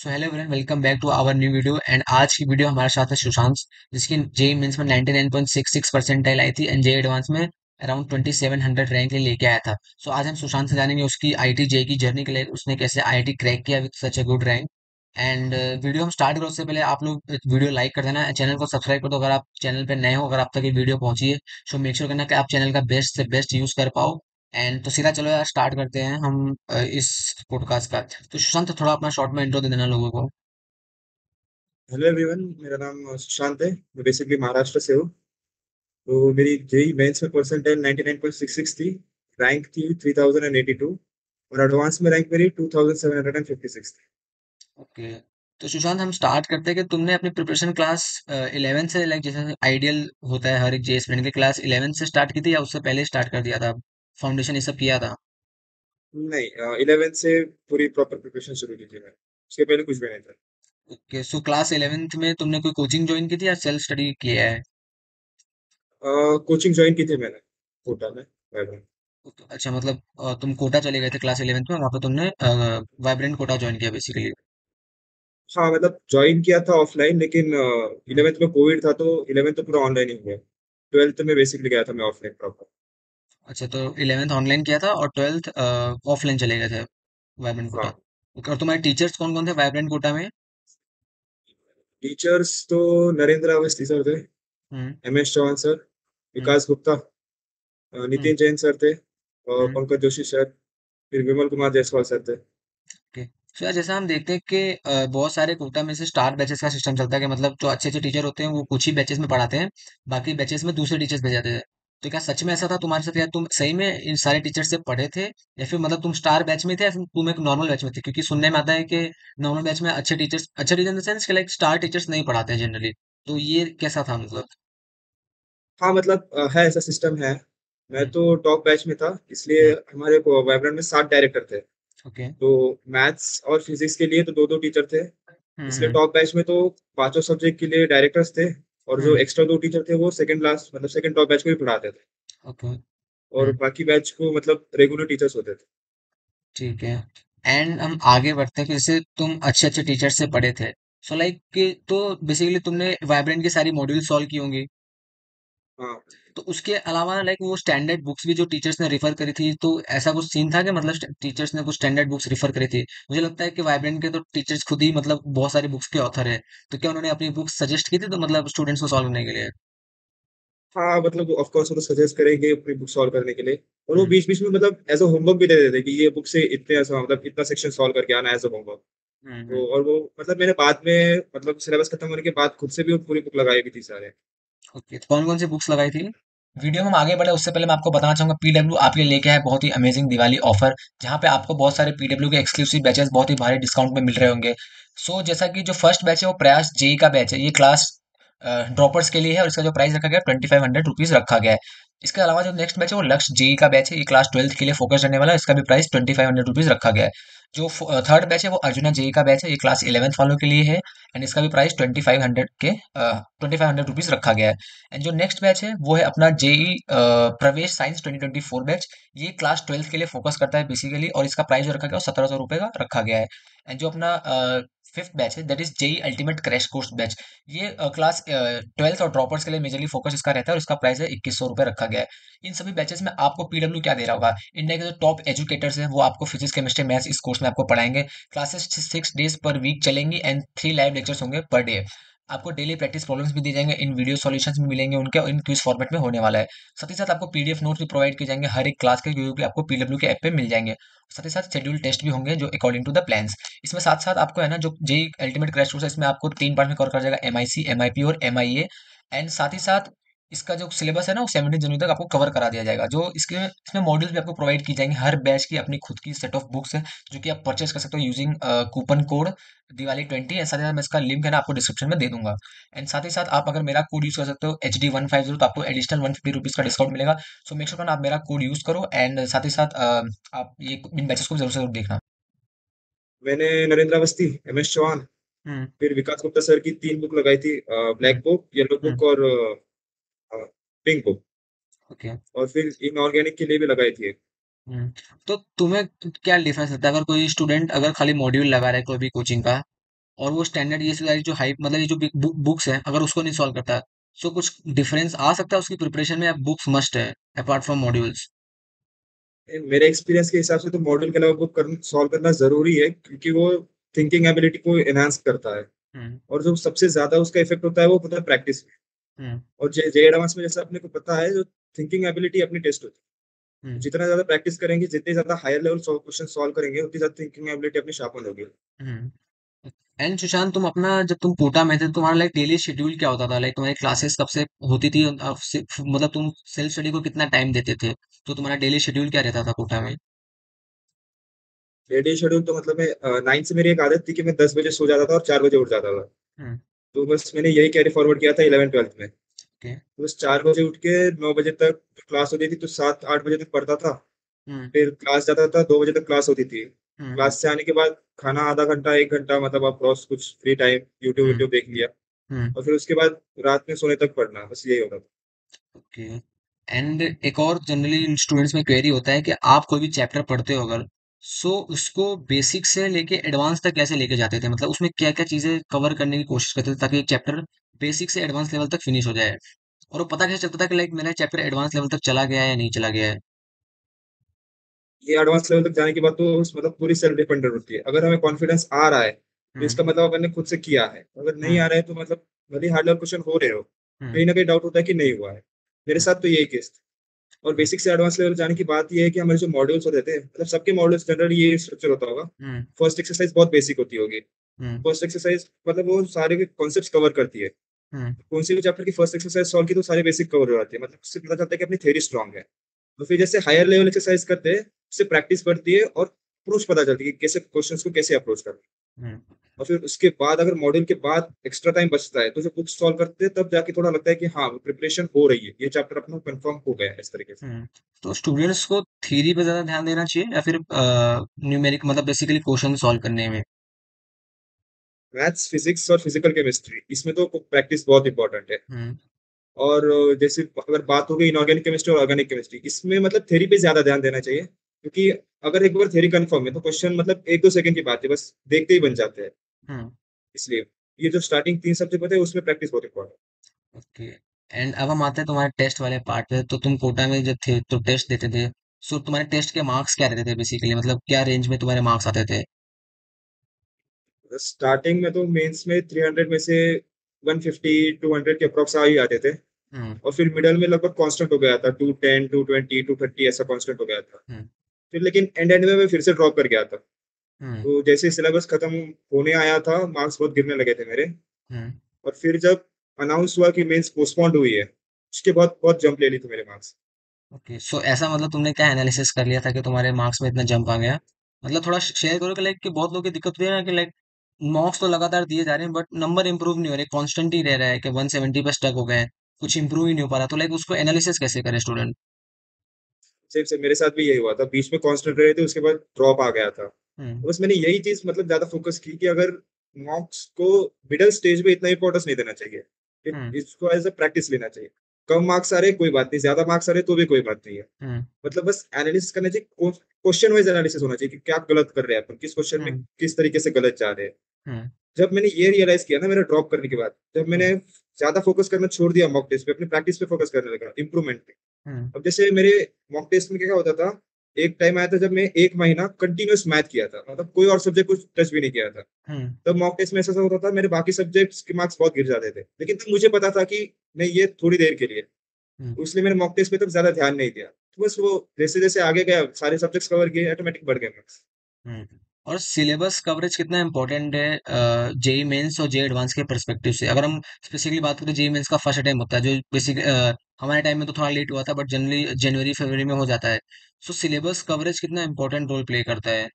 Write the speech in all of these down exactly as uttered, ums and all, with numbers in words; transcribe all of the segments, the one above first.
So hello everyone, welcome back to our new video. And आज की video हमारे साथ है सुशांत, जिसकी जेई मेंस में ninety nine point six six percentile आई थी एंड जेई एडवांस में around twenty seven hundred rank ले लेके आया था। सो आज हम सुशांत से जानेंगे उसकी आईटी जेई की जर्नी के लिए, उसने कैसे आईआईटी क्रैक किया with such a good rank. And video हम स्टार्ट करो उससे पहले आप लोग वीडियो लाइक कर देना, चैनल को सब्सक्राइब कर दो अगर आप चैनल पे नए हो, अगर आप तक ये वीडियो पहुंची है। सो मेक श्योर करना कि आप चैनल का बेस्ट से बेस्ट यूज कर पाओ। एंड तो सीधा चलो यार, स्टार्ट करते हैं हम अ, इस पॉडकास्ट का। तो सुशांत, थोड़ा अपना शॉर्ट में इंट्रो दे देना लोगों को। Hello everyone. मेरा नाम अ, सुशांत है। मैं बेसिकली महाराष्ट्र से हूँ। तो मेरी जेई मेंस में percentile ninety nine point six six थी। रैंक थी थ्री थाउजेंड एटी टू। और एडवांस में रैंक मेरी two thousand seven hundred fifty six थी। ओके। तो सुशांत, हम स्टार्ट करते हैं कि तुमने अपनी प्रिपरेशन क्लास इलेवन से, लाइक जैसे आइडियल होता है हर एक जे स्टूडेंट की, क्लास इलेवन से स्टार्ट की थी या उससे पहले स्टार्ट कर दिया था, फाउंडेशन ये सब किया था? नहीं, इलेवन से पूरी प्रॉपर प्रिपरेशन शुरू की थी मैंने। उसके पहले कुछ भी नहीं था। ओके। सो क्लास इलेवेंथ में तुमने कोई कोचिंग ज्वाइन की थी या सेल्फ स्टडी किया है? कोचिंग ज्वाइन की थी मैंने कोटा में। वाइब्रेंट। तो अच्छा, मतलब अ, तुम कोटा चले गए थे क्लास इलेवेंथ में, वहाँ पे तुमने वाइब्रेंट कोटा ज्वाइन किया बेसिकली। हाँ, मतलब ज्वाइन किया था ऑफलाइन, लेकिन इलेवेंथ में कोविड था तो इलेवेंथ तो पूरा ऑनलाइन ही हुआ। ट्वेल्थ में बेसिकली गया था मैं ऑफलाइन प्रॉपर। अच्छा, तो इलेवेंथ ऑनलाइन किया था और ट्वेल्थ ऑफलाइन चले गए थे वाइब्रेंट कोटा। हाँ। ओके। और तुम्हारे टीचर्स कौन कौन थे वाइब्रेंट कोटा में? टीचर्स तो नरेंद्र अवस्थी सर थे, हम्म। एम एस चौहान सर, हम्म। विकास गुप्ता, अ, हम्म। नितिन जैन सर थे, और हम्म। पंकज जोशी सर, फिर विमल कुमार जायसवाल सर थे। ओके। तो यार, जैसा हम देखते हैं कि अ, बहुत सारे कोटा में से स्टार बैचेस का सिस्टम चलता है कि मतलब जो अच्छे अच्छे टीचर होते हैं वो कुछ ही बैचेस में पढ़ाते हैं, बाकी बैचेस में दूसरे टीचर्स भेज जाते हैं। तो क्या सच में ऐसा था तुम्हारे साथ, या तुम सही में इन सारे टीचर से पढ़े थे, या फिर मतलब तुम स्टार बैच में थे, या फिर तुम एक नॉर्मल बैच में थे? क्योंकि सुनने में आता है कि नॉर्मल बैच में अच्छे टीचर्स, अच्छे teacher in the sense like star teachers नहीं पढ़ाते हैं जनरली। तो ये कैसा था मतलब? हाँ, मतलब अ, है, ऐसा सिस्टम है। मैं हम्म। तो टॉप बैच में था, इसलिए हम्म। हमारे को वाइब्रेंट में सात डायरेक्टर थे। ओके। तो मैथ्स और फिजिक्स के लिए तो दो दो टीचर थे। हम्म। इसलिए हम्म। टॉप बैच में तो पांचों सब्जेक्ट के लिए डायरेक्टर्स थे। और जो हम्म। एक्स्ट्रा दो टीचर थे वो सेकंड क्लास, मतलब सेकंड टॉप बैच को भी पढ़ाते थे। ओके। और हम्म। बाकी बैच को मतलब रेगुलर टीचर्स होते थे। ठीक है। एंड हम आगे बढ़ते हैं कि जैसे तुम अच्छे अच्छे टीचर से पढ़े थे, सो लाइक कि तो बेसिकली तुमने वाइब्रेंट की सारी मॉड्यूल सॉल्व की होंगी। हाँ। तो उसके अलावा लाइक वो स्टैंडर्ड बुक्स भी जो टीचर्स ने रिफर करी थी, तो ऐसा कुछ सीन था कि मतलब टीचर्स ने कुछ स्टैंडर्ड बुक्स रिफर करी थी? मुझे लगता है कि वाइब्रेंट के तो टीचर्स खुद ही मतलब बहुत सारी बुक्स के ऑथर है। तो क्या उन्होंने अपनी बुक्स सजेस्ट की थी तो मतलब स्टूडेंट्स को सॉल्व करने के लिए? हाँ, मतलब ऑफ कोर्स वो तो सजेस्ट करेंगे अपनी बुक सॉल्व करने के लिए। और वो हम्म। बीच बीच में मतलब एज अ होमवर्क भी दे देते कि ये बुक से इतने ऐसा मतलब इतना सेक्शन सॉल्व करके आना एज अ होमवर्क। हम्म। तो हम्म। और वो मतलब मैंने बाद में मतलब सिलेबस खत्म होने के बाद खुद से भी वो पूरी बुक लगाई भी थी सारे। ओके। तो कौन कौन सी बुक्स लगाई थी? वीडियो में हम आगे बढ़े उससे पहले मैं आपको बताना चाहूंगा, पीडब्ल्यू आपके लिए लेके आया है बहुत ही अमेजिंग दिवाली ऑफर, जहां पे आपको बहुत सारे पीडब्ल्यू के एक्सक्लूसिव बैचेस बहुत ही भारी डिस्काउंट में मिल रहे होंगे। सो जैसा कि जो फर्स्ट बैच है वो प्रयास जेई का बैच है, ये क्लास ड्रॉपर्स के लिए है और इसका जो प्राइस रखा गया है ट्वेंटी फाइव हंड्रेड रुपीज रखा गया है। इसके अलावा जो नेक्स्ट बैच है वो लक्ष्य जेई का बैच है, ये क्लास ट्वेल्थ के लिए फोकस रहने वाला है, इसका भी price twenty five hundred rupees रखा गया है। जो थर्ड बैच है वो अर्जुना जेई का बैच है, ये क्लास इलेवंथ वालों के लिए है एंड इसका भी प्राइस ट्वेंटी फाइव हंड्रेड के ट्वेंटी फाइव हंड्रेड रुपीज रखा गया है। एंड जो नेक्स्ट बैच है वो है अपना JEE Pravesh science twenty twenty four batch, ये क्लास ट्वेल्थ के लिए फोकस करता है बेसिकली और इसका प्राइस जो रखा गया है वो सत्रह सौ रुपए का रखा गया है। एंड जो अपना फिफ्थ बैच है that is JEE ultimate crash course batch, ये क्लास ट्वेल्थ और ड्रॉपर्स के लिए मेजरली फोकस इसका रहता है और इसका प्राइस है इक्कीस सौ रुपए रखा गया है। इन सभी बैचेस में आपको पीडब्ल्यू क्या दे रहा होगा, इंडिया के जो टॉप एजुकेटर्स हैं वो आपको फिजिक्स केमिस्ट्री मैथ्स इस कोर्स में आपको पढ़ाएंगे। Classes six days per week चलेंगी एंड थ्री लाइव लेक्चर्स होंगे पर डे। आपको डेली प्रैक्टिस प्रॉब्लम्स भी दिए जाएंगे, इन वीडियो सॉल्यूशंस भी मिलेंगे उनके, और इन क्विज फॉर्मेट में होने वाला है। साथ ही साथ आपको पीडीएफ नोट्स भी प्रोवाइड किए जाएंगे हर एक क्लास के, जो कि आपको पीडब्ल्यू के ऐप पे मिल जाएंगे। साथ ही साथ शेड्यूल टेस्ट भी होंगे जो अकॉर्डिंग टू द प्लान्स। इसमें साथ साथ आपको है ना, जो जेई अल्टीमेट क्रैश कोर्स है इसमें आपको तीन पार्ट में कवर कर जाएगा, M I C, M I P और एम आई ए। एंड साथ ही साथ इसका जो सिलेबस है ना वो सेवनटीन जनवरी तक आपको कवर करा दिया जाएगा। जो इसके इसमें मॉड्यूल्स भी आपको प्रोवाइड की जाएंगे, हर बैच की अपनी खुद की सेट ऑफ बुक्स है जो कि आप परचेस कर सकते हो using coupon code Diwali twenty. And साथ ही साथ मैं इसका लिंक है ना आपको डिस्क्रिप्शन में दे दूंगा। एंड साथ ही साथ आप अगर मेरा कोड यूज कर सकते हो H D one five zero, तो आपको एडिशनल वन फिफ्टी रुपीज का डिस्काउंट मिलेगा। सो मेक श्योर करना आप मेरा कोड यूज करो एंड साथ ही साथ अ, आप ये इन बैचेस को जरूर से जरूर देखना। मैंने नरेंद्र अवस्थी, एम एस चौहान, हम्म। फिर विकास गुप्ता सर की तीन बुक लगाई थी, हम्म। ब्लैक बुक, येलो हम्म। बुक और पिंक बुक। ओके। और फिर इनऑर्गेनिक के लिए भी लगाई थी एक। हम्म। तो तुम्हें क्या डिफरेंस लगता है अगर कोई स्टूडेंट अगर खाली मॉड्यूल लगा रहा है कोई भी कोचिंग का, और वो स्टैंडर्ड ये सारी जो हाइप मतलब ये जो बुक्स है अगर उसको नहीं सॉल्व करता, सो कुछ डिफरेंस आ सकता है उसकी प्रिपरेशन में, या बुक्स मस्ट है अपार्ट फ्रॉम मॉड्यूल्स? ए, मेरे एक्सपीरियंस के हिसाब से तो मॉड्यूल के अलावा बुक कर, सॉल्व करना जरूरी है, क्योंकि वो थिंकिंग एबिलिटी को एनहांस करता है। हम्म। और जो सबसे ज्यादा उसका इफेक्ट होता है वो होता है प्रैक्टिस में। हम्म। और जे जे एडवांस में जैसा अपने को पता है, जो थिंकिंग एबिलिटी अपनी टेस्ट होती है। हम्म। जितना ज्यादा प्रैक्टिस करेंगे, जितने ज्यादा हायर लेवल क्वेश्चन सॉल्व करेंगे, उतनी ज्यादा थिंकिंग एबिलिटी अपनी शार्पन होगी। हम्म। एंड सुशांत, तुम अपना जब तुम कोटा में थे तुम्हारा लाइक डेली शेड्यूल क्या होता था? लाइक तुम्हारी क्लासेस कब से होती थी? अब से- मतलब तुम सेल्फ स्टडी को कितना टाइम देते थे? तो तुम्हारा डेली शेड्यूल क्या रहता था कोटा में? डेली शेड्यूल तो मतलब मैं नाइन से मेरी एक आदत थी कि मैं दस बजे सो जाता था और चार बजे उठ जाता था। हम्म। तो बस मैंने यही कैरी फॉरवर्ड किया था इलेवन ट्वेल्थ में। ओके। तो बस चार बजे उठ के नौ बजे तक क्लास होती थी, तो सात आठ बजे तक पढ़ता था। हम्म। फिर क्लास जाता था, दो बजे तक क्लास होती थी। हम्म। क्लास से आने के बाद खाना आधा घंटा एक घंटा, मतलब आप क्रॉस कुछ फ्री टाइम यूट्यूब हम्म। यूट्यूब देख लिया। हम्म। और फिर उसके बाद रात में सोने तक पढ़ना, बस यही होता था। ओके। एंड एक और जनरली स्टूडेंट्स में क्वेरी होता है कि आप कोई भी चैप्टर पढ़ते हो अगर, सो उसको बेसिक से लेके एडवांस तक कैसे लेके जाते थे? मतलब उसमें क्या क्या चीजें कवर करने की कोशिश करते थे ताकि एक चैप्टर बेसिक से एडवांस लेवल तक फिनिश हो जाए? और वो पता कैसे चलता था कि लाइक मेरा चैप्टर एडवांस लेवल तक चला गया है या नहीं चला गया है? ये एडवांस लेवल तक जाने के बाद तो उस- मतलब पूरी सेल्फ डिपेंडेंट होती है। अगर हमें कॉन्फिडेंस आ रहा है तो हम्म। इसका मतलब अपन ने खुद से किया है। अगर नहीं हम्म। आ रहा है तो मतलब भले हार्ड लेवल क्वेश्चन हो रहे हो, हम्म। कहीं ना कहीं डाउट होता है कि नहीं हुआ है। मेरे हम्म। साथ तो यही केस था। और हम्म। बेसिक से एडवांस लेवल जाने की बात यह है कि हमारे जो मॉड्यूल्स होते थे, मतलब सबके मॉड्यूल्स जनरली ये स्ट्रक्चर होता होगा। हम्म। फर्स्ट एक्सरसाइज बहुत बेसिक होती होगी। हम्म। फर्स्ट एक्सरसाइज मतलब वो सारे के कॉन्सेप्ट कवर करती है। हम्म। कौन सी भी चैप्टर की फर्स्ट एक्सरसाइज सॉल्व की तो सारे बेसिक कवर हो जाते हैं, मतलब उससे पता चलता है कि अपनी थ्योरी स्ट्रांग है। तो फिर जैसे हायर लेवल एक्सरसाइज करते हैं, उससे प्रैक्टिस बढ़ती है और अप्रोच पता चलती है कि कैसे क्वेश्चंस को कैसे अप्रोच करना है। हम्म। और फिर उसके बाद अगर मॉड्यूल के बाद एक्स्ट्रा टाइम बचता है, तो जब बुक सॉल्व करते हैं तब जाके थोड़ा लगता है कि हाँ प्रिपरेशन हो रही है, ये चैप्टर अपना कंफर्म हो गया है इस तरीके से। हम्म। तो स्टूडेंट्स को थ्योरी पे ज्यादा ध्यान देना चाहिए या फिर न्यूमेरिक मतलब बेसिकली क्वेश्चन सॉल्व करने में? मैथ्स, फिजिक्स और फिजिकल केमिस्ट्री, इसमें तो प्रैक्टिस बहुत इंपॉर्टेंट है। हम्म। और अ, जैसे अगर बात हो गई इनऑर्गेनिक केमिस्ट्री और ऑर्गेनिक केमिस्ट्री, इसमें मतलब थ्योरी पे ज्यादा ध्यान देना चाहिए, क्योंकि अगर एक बार थ्योरी कंफर्म है तो क्वेश्चन मतलब एक दो सेकंड की बात है, बस देखते ही बन जाते हैं। हम्म। इसलिए ये जो स्टार्टिंग तीन सब्जेक्ट होते हैं उसमें प्रैक्टिस बहुत इंपॉर्टेंट ओके। एंड अब हम आते हैं तुम्हारे टेस्ट वाले पार्ट पे। तो तुम कोटा में जब थे तो टेस्ट देते थे, सो तुम्हारे टेस्ट के मार्क्स क्या रहते थे बेसिकली? मतलब क्या रेंज में तुम्हारे मार्क्स आते थे? है। स्टार्टिंग में तो मेंस में थ्री हंड्रेड में से वन फिफ्टी टू हंड्रेड के अप्रॉक्स आ ही आते थे। हम्म। और फिर मिडल में लगभग कांस्टेंट हो गया था, two ten two twenty two thirty ऐसा कांस्टेंट हो गया था। हम्म। फिर लेकिन एंड एंड में मैं फिर से ड्रॉप कर गया था। हम्म। तो जैसे सिलेबस खत्म होने आया था, मार्क्स बहुत गिरने लगे थे मेरे। हम्म। और फिर जब अनाउंस हुआ कि मेंस पोस्टपोन्ड हुई है, उसके बाद बहुत जंप ले ली थी मेरे मार्क्स। ओके, सो ऐसा मतलब तुमने क्या एनालिसिस कर लिया था कि तुम्हारे मार्क्स में इतना जंप आ गया? मतलब थोड़ा शेयर करो कि लाइक कि बहुत लोगों की दिक्कत होती है ना कि लाइक मार्क्स तो लगातार दिए जा रहे हैं बट नंबर इंप्रूव नहीं हो रहे, कांस्टेंट ही रह रहा है कि वन सेवेंटी पे स्टक हो गए हैं, कुछ इंप्रूव ही नहीं हो पा रहा। तो लाइक उसको एनालिसिस कैसे करे स्टूडेंट? सेम से मेरे साथ भी यही हुआ था, बीच में कांस्टेंट रहे थे, उसके बाद ड्रॉप आ गया था। हम्म। तो बस मैंने यही चीज मतलब ज्यादा फोकस की कि अगर मार्क्स को मिडिल स्टेज में इतना इंपॉर्टेंस नहीं देना चाहिए। इत- हम्म। इसको एज अ प्रैक्टिस लेना चाहिए। कम मार्क्स आ रहे कोई बात नहीं, ज्यादा मार्क्स आ रहे तो भी कोई बात नहीं है। हम्म। मतलब बस एनालिसिस करना चाहिए, क्वेश्चन वाइज एनालिसिस होना चाहिए कि क्या गलत कर रहे हैं अपन, किस क्वेश्चन में हम्म। किस तरीके से गलत जा रहे हैं। हम्म। जब मैंने ये रियलाइज किया ना मेरा ड्रॉप करने के बाद, जब हम्म। मैंने ज्यादा फोकस करना छोड़ दिया मॉक टेस्ट पे, अपनी प्रैक्टिस पे फोकस करने लगा, इंप्रूवमेंट पे। हम्म। अब जैसे मेरे मॉक टेस्ट में क्या होता था, एक टाइम आया था जब मैं एक महीना कंटिन्यूअस मैथ किया था, मतलब कोई और सब्जेक्ट कुछ टच भी नहीं किया था। हम्म। तब मॉक टेस्ट में ऐसा होता था, मेरे बाकी सब्जेक्ट्स के मार्क्स बहुत गिर जाते थे, लेकिन तब मुझे पता था कि नहीं ये थोड़ी देर के लिए। हम्म। इसलिए मैंने मॉक टेस्ट पे तब ज्यादा ध्यान नहीं दिया, तो बस वो जैसे जैसे आगे गया सारे सब्जेक्ट्स कवर किए, ऑटोमेटिक बढ़ गए मार्क्स। हम्म। और सिलेबस कवरेज कितना इम्पोर्टेंट है जेई मेंस और जेई एडवांस के परस्पेक्टिव से? अगर हम स्पेसिफिकली बात करें, जेई मेंस का फर्स्ट टाइम होता है जो बेसिक, हमारे टाइम में तो थोड़ा लेट हुआ था बट जनरली जनवरी फरवरी में हो जाता है। सो सिलेबस कवरेज कितना इम्पोर्टेंट रोल प्ले करता है?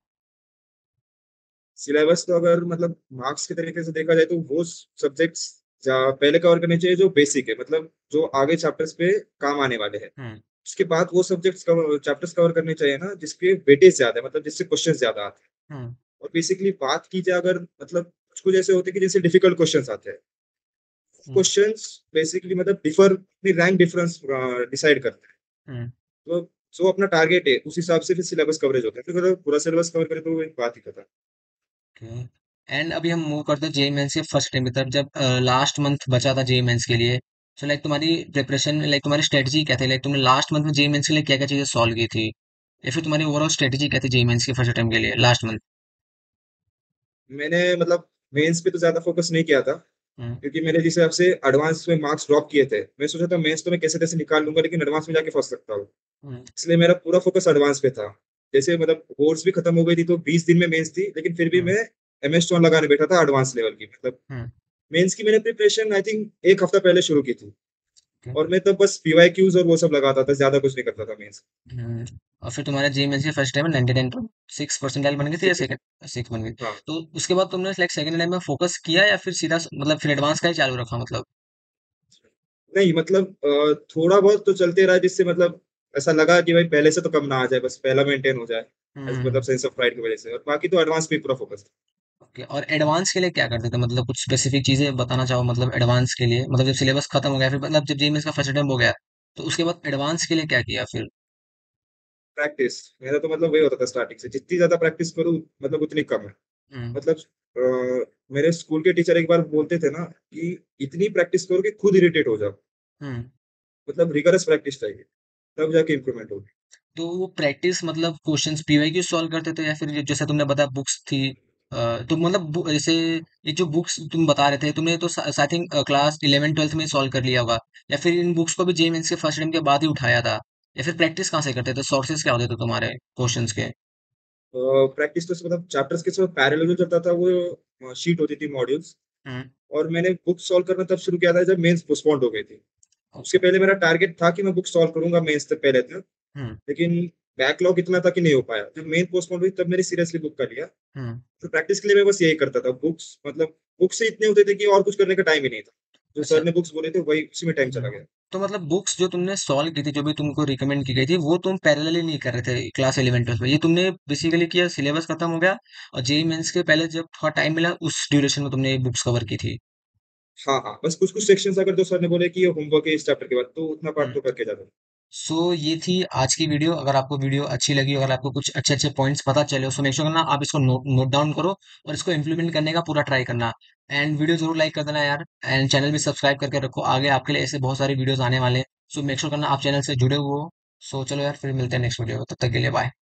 सिलेबस तो अगर मतलब मार्क्स के तरीके से देखा जाए तो वो सब्जेक्ट्स पहले कवर करने चाहिए जो बेसिक है, मतलब जो आगे चैप्टर्स पे काम आने वाले हैं। हम्म। उसके बाद वो सब्जेक्ट्स कवर चैप्टर्स कवर करने चाहिए ना जिसके वेटेज ज्यादा है, मतलब जिससे क्वेश्चन ज्यादा आते हैं। हम्म। और बेसिकली बात की जाए अगर, मतलब कुछ कुछ ऐसे होते हैं कि जैसे डिफिकल्ट क्वेश्चंस आते हैं। हम्म। क्वेश्चंस बेसिकली मतलब डिफर अपनी रैंक डिफरेंस डिसाइड करते हैं। हम्म। तो जो अपना टारगेट है उस हिसाब से फिर सिलेबस कवरेज होता है, फिर अगर पूरा सिलेबस कवर करें तो वो एक बात ही खत्म। ओके। एंड अभी हम मूव करते हैं जेई मेंस के फर्स्ट टाइम की तरफ, जब लास्ट मंथ बचा था जेई मेंस के लिए। सो लाइक तुम्हारी प्रिपरेशन में, लाइक तुम्हारी स्ट्रेटजी क्या थी, लाइक तुमने लास्ट मंथ में जेई मेंस के लिए क्या क्या चीजें सॉल्व की थी, या फिर तुम्हारी ओवरऑल स्ट्रेटजी क्या थी जेई मेंस के फर्स्ट टाइम के लिए लास्ट मंथ? मैंने मतलब मेंस पे तो ज्यादा फोकस नहीं किया था, हम्म। क्योंकि मेरे जिस हिसाब से एडवांस में मार्क्स ड्रॉप किए थे, मैं सोचा था मेंस तो मैं कैसे कैसे निकाल लूंगा, लेकिन एडवांस में जाके फंस सकता हूँ। हम्म। इसलिए मेरा पूरा फोकस एडवांस पे था। जैसे मतलब कोर्स भी खत्म हो गई थी तो बीस दिन में मेंस थी, लेकिन फिर भी हम्म। मैं एम एस स्टोन लगाने बैठा था एडवांस लेवल की। मतलब हम्म। मेंस की मैंने प्रिपरेशन आई थिंक एक हफ्ता पहले शुरू की थी, okay, और मैं तब बस पीवाई क्यूज और वो सब लगाता था, ज्यादा कुछ नहीं करता था मेंस। हम्म। और फिर तुम्हारा जेई मेंस के फर्स्ट टाइम में ninety nine point six percentile बन गई थी, या सेकंड सिक्स बन गई? हाँ, तो उसके बाद तुमने लाइक सेकंड टाइम में फोकस किया, या फिर सीधा मतलब फिर एडवांस का ही चालू रखा मतलब? नहीं मतलब अ, थोड़ा बहुत तो चलते रहा, जिससे मतलब ऐसा लगा कि भाई पहले से तो कम ना आ जाए, बस पहला मेंटेन हो जाए। ऐसे हम्म। मतलब सेंस ऑफ प्राइड की वजह से, और बाकी तो एडवांस पे ही पूरा फोकस था। ओके, और एडवांस के लिए क्या करते थे, मतलब कुछ स्पेसिफिक चीजें बताना चाहो, मतलब एडवांस के लिए, मतलब जब सिलेबस खत्म हो गया, फिर मतलब जब जेईएमएस का फर्स्ट अटेम्प्ट हो गया, तो उसके बाद एडवांस के लिए क्या किया फिर? प्रैक्टिस, मेरा तो मतलब वही होता था स्टार्टिंग से, जितनी ज्यादा प्रैक्टिस करूँ मतलब उतनी कम है। हम्म। मतलब अ, मेरे स्कूल के टीचर एक बार बोलते थे ना कि इतनी प्रैक्टिस करो कि खुद इरिटेट हो जाओ। हम्म। मतलब रिगरस प्रैक्टिस चाहिए, तब जाके इम्प्रूवमेंट होगी। तो वो प्रैक्टिस मतलब क्वेश्चंस पीवाईक्यू सॉल्व करते थे, या फिर ये जैसे तुमने बताया बुक्स थी, अ, तो मतलब बु- जैसे ये जो बुक्स तुम बता रहे थे, तुमने तो I think class eleven twelfth में सॉल्व कर लिया होगा, या फिर इन बुक्स को भी जेईएमएस के फर्स्ट अटेम्प्ट के बाद ही उठाया था, या फिर प्रैक्टिस कहाँ से करते थे, सोर्सेज क्या होते थे तुम्हारे क्वेश्चंस के? प्रैक्टिस तो मतलब चैप्टर्स के साथ पैरेलल जो चलता था वो शीट होती थी, मॉड्यूल्स। हम्म। और मैंने बुक सॉल्व करना तब शुरू किया था जब मेंस पोस्टपोन्ड हो गई थी। उसके ओके। पहले मेरा टारगेट था कि मैं बुक सॉल्व करूंगा मेंस तक पहले तक, हम्म। लेकिन बैकलॉग इतना था कि नहीं हो पाया। जब मेन पोस्टपोन हुई तब मैंने सीरियसली बुक कर लिया। हम्म। तो प्रैक्टिस के लिए मैं बस यही करता था, बुक्स मतलब बुक से इतने होते थे कि और कुछ करने का टाइम ही नहीं था। जो अच्छा। सर ने बुक्स बोले थे वही उसी में टाइम चला हम्म। गया। तो मतलब बुक्स जो तुमने सॉल्व की थी, जो भी तुमको रिकमेंड की गई थी, वो तुम पैरेलली नहीं कर रहे थे क्लास इलेवन ट्वेल्थ में, ये तुमने बेसिकली किया सिलेबस खत्म हो गया और जेई मेंस के पहले जब थोड़ा टाइम मिला उस ड्यूरेशन में तुमने बुक्स कवर की थी? हाँ हाँ, बस कुछ कुछ सेक्शंस अगर जो सर ने बोले कि ये होमवर्क है इस चैप्टर के बाद, तो उतना पार्ट तो करके जाता था। सो ये थी आज की वीडियो। अगर आपको वीडियो अच्छी लगी, अगर आपको कुछ अच्छे अच्छे पॉइंट्स पता चले, उसको मेक श्योर करना आप इसको नोट नोट डाउन करो और इसको इम्प्लीमेंट करने का पूरा ट्राई करना। एंड वीडियो जरूर लाइक कर देना यार, एंड चैनल भी सब्सक्राइब करके रखो, आगे आपके लिए ऐसे बहुत सारी वीडियोस आने वाले हैं। सो मेक श्योर करना आप चैनल से जुड़े हुए हो। सो चलो यार, फिर मिलते हैं नेक्स्ट वीडियो में, तब तक के लिए बाय।